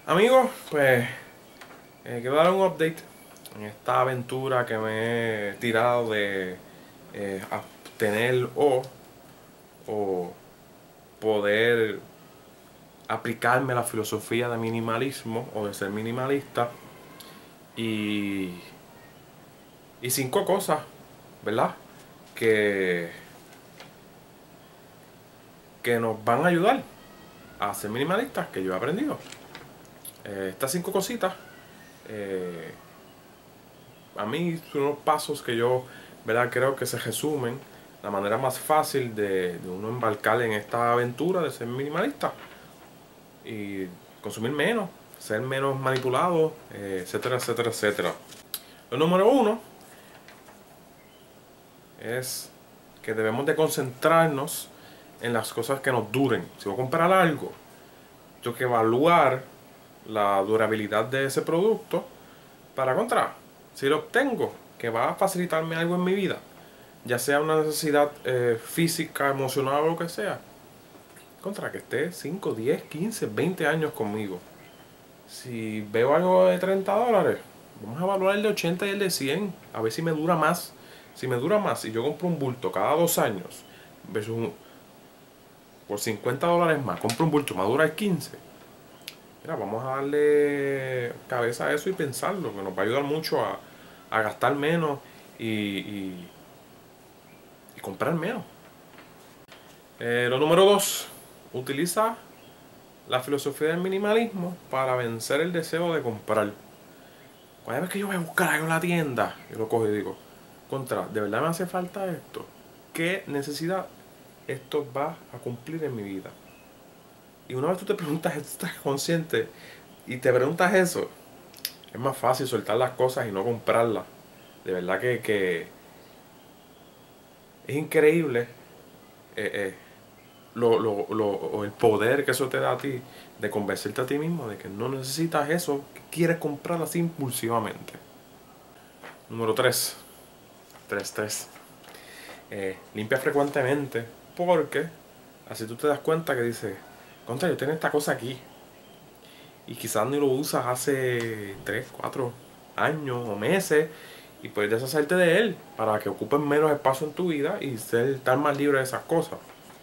Amigos, pues quiero dar un update en esta aventura que me he tirado de obtener o poder aplicarme la filosofía de minimalismo o de ser minimalista y, y 5 cosas, ¿verdad? Que, que nos van a ayudar a ser minimalistas que yo he aprendido. Estas 5 cositas eh, a mí son unos pasos que yo, ¿verdad?, creo que se resumen la manera más fácil de uno embarcar en esta aventura de ser minimalista y consumir menos, ser menos manipulado, etcétera, etcétera, etcétera. Lo número 1 es que debemos de concentrarnos en las cosas que nos duren. Si voy a comprar algo, tengo que evaluar la durabilidad de ese producto para contra. Si lo obtengo, que va a facilitarme algo en mi vida, ya sea una necesidad física, emocional o lo que sea, contra que esté 5, 10, 15, 20 años conmigo. Si veo algo de $30, vamos a evaluar el de 80 y el de 100, a ver si me dura más. Si me dura más y yo compro un bulto cada 2 años, por $50 más, compro un bulto, me dura el 15. Mira, vamos a darle cabeza a eso y pensarlo, que nos va a ayudar mucho a gastar menos y comprar menos. Lo número 2, utiliza la filosofía del minimalismo para vencer el deseo de comprar. Cada vez que yo voy a buscar algo en la tienda, yo lo cojo y digo, ¿de verdad me hace falta esto? ¿Qué necesidad esto va a cumplir en mi vida? Y una vez tú te preguntas, estás consciente y te preguntas eso, es más fácil soltar las cosas y no comprarlas. De verdad que es increíble el poder que eso te da a ti de convencerte a ti mismo de que no necesitas eso, que quieres comprar así impulsivamente. Número 3. 3. Limpia frecuentemente, porque así tú te das cuenta que dices, contra, yo tengo esta cosa aquí y quizás ni lo usas hace 3, 4 años o meses y puedes deshacerte de él para que ocupen menos espacio en tu vida y estar más libre de esas cosas.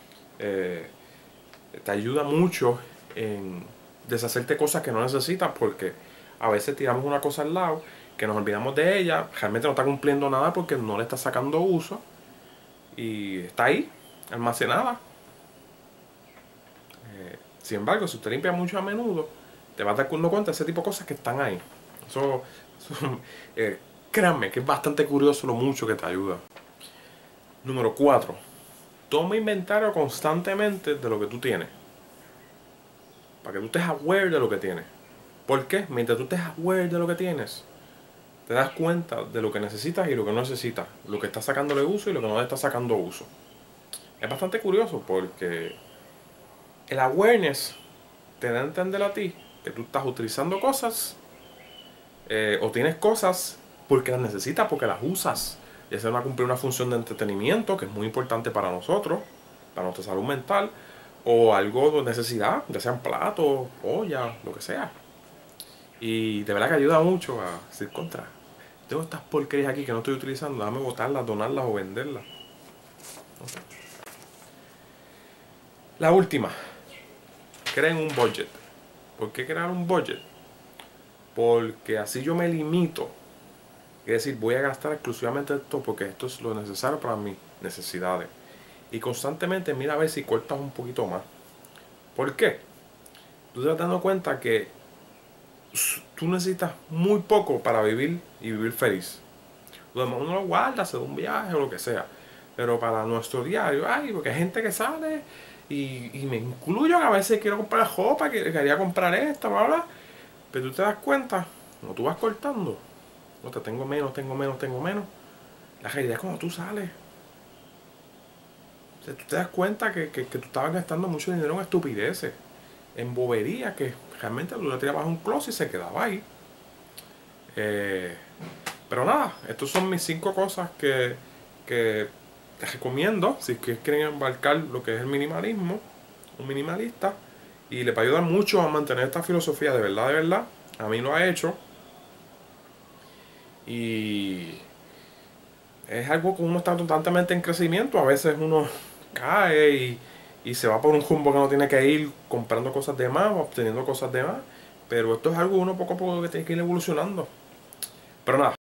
Te ayuda mucho en deshacerte cosas que no necesitas, porque a veces tiramos una cosa al lado que nos olvidamos de ella, realmente no está cumpliendo nada porque no le está sacando uso y está ahí almacenada. Sin embargo, si usted limpia mucho a menudo, te vas dando cuenta de ese tipo de cosas que están ahí. Eso créanme que es bastante curioso lo mucho que te ayuda. Número 4. Toma inventario constantemente de lo que tú tienes, para que tú estés aware de lo que tienes. ¿Por qué? Mientras tú estés aware de lo que tienes, te das cuenta de lo que necesitas y lo que no necesitas, lo que está sacándole uso y lo que no le está sacando uso. Es bastante curioso porque el awareness te da a entender a ti que tú estás utilizando cosas o tienes cosas porque las necesitas, porque las usas. Ya sea a cumplir una función de entretenimiento que es muy importante para nosotros, para nuestra salud mental, o algo de necesidad, ya sean platos, ollas, lo que sea. Y de verdad que ayuda mucho a decir contra. Tengo estas porquerías aquí que no estoy utilizando, déjame botarlas, donarlas o venderlas. Okay. La última, creen un budget. ¿Por qué crear un budget? Porque así yo me limito. Es decir, voy a gastar exclusivamente esto porque esto es lo necesario para mis necesidades. Y constantemente mira a ver si cortas un poquito más. ¿Por qué? Tú te vas dando cuenta que tú necesitas muy poco para vivir y vivir feliz. Lo demás uno lo guarda, se da un viaje o lo que sea. Pero para nuestro diario, porque hay gente que sale y me incluyo que a veces quiero comprar ropa, que quería comprar esta, bla, bla. Pero tú te das cuenta, como tú vas cortando, no te tengo menos, tengo menos, tengo menos. La realidad es cuando tú sales. O sea, tú te das cuenta que tú estabas gastando mucho dinero en estupideces, en boberías, que realmente tú la tirabas a un closet y se quedaba ahí. Pero nada, estas son mis 5 cosas que te recomiendo si quieren embarcar lo que es el minimalismo, un minimalista. Y le va a ayudar mucho a mantener esta filosofía de verdad, de verdad. A mí lo ha hecho. Y es algo que uno está constantemente en crecimiento. A veces uno cae y se va por un rumbo que no tiene que ir comprando cosas de más, obteniendo cosas de más. Pero esto es algo uno poco a poco que tiene que ir evolucionando. Pero nada.